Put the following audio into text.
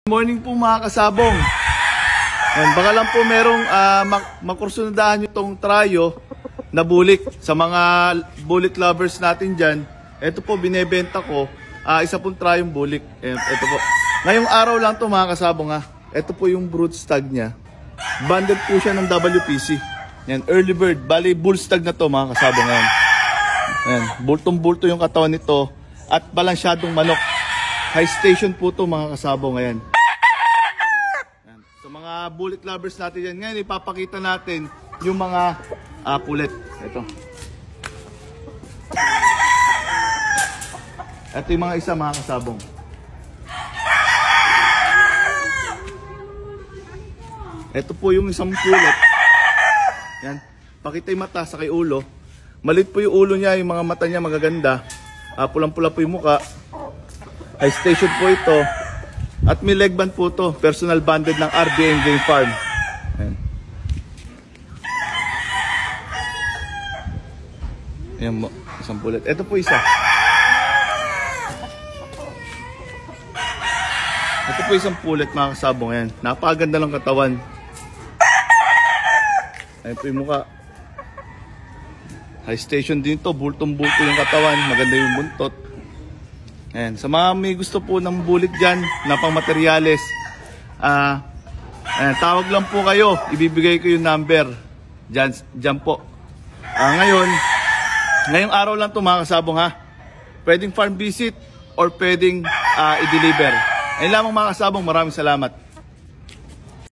Morning po mga kasabong. Yan, baka lang po merong makursunadahan itong trayo na bulik. Sa mga bulik lovers natin dyan, ito po binebenta ko, isa pong trayong bulik. Ito po. Ngayong araw lang to mga kasabong ha. Ito po yung brood stag niya. Banded po siya ng WPC. Yan, early bird. Bali, bull stag na to mga kasabong ngayon. Yan, bultong-bulto yung katawan nito at balansyadong manok. High station po to mga kasabong ngayon. Yan. So mga bullet lovers natin yan. Ngayon ipapakita natin yung mga pulet. Ito. Ito yung mga isa mga kasabong. Ito po yung isang pulet. Yan. Pakita yung mata sa kay ulo. Malit po yung ulo niya, yung mga mata niya magaganda. Pulang-pula po yung muka. High station po ito. At may leg band po ito. Personal banded ng RBN Game Farm. Ayan. Ayan mo. Isang pulet. Ito po isa. Ito po isang pulet mga kasabong. Ayan. Napakaganda ng katawan. Ayan po yung muka. High station din ito. Bultong-bulto yung katawan. Maganda yung buntot. Ayan. Sa mga may gusto po ng bulik dyan na pang materyales, ayan, tawag lang po kayo. Ibibigay ko yung number. Dyan po. Ngayong araw lang ito mga kasabong ha. Pwedeng farm visit or pwedeng i-deliver. Ayun lamang mga kasabong. Maraming salamat.